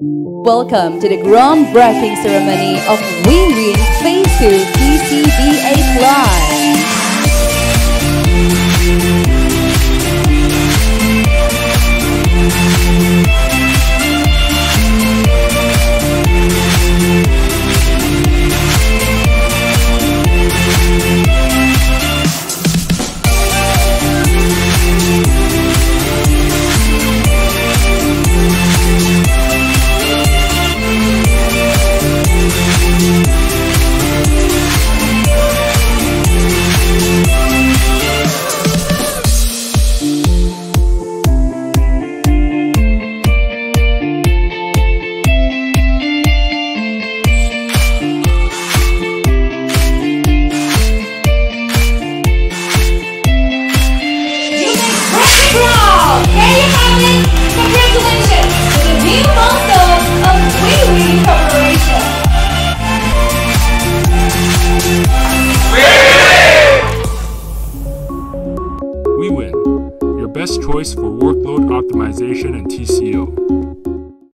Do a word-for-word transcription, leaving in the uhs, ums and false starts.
Welcome to the groundbreaking ceremony of Wiwynn Phase two P C B A Plus. Wiwynn, your best choice for workload optimization and T C O.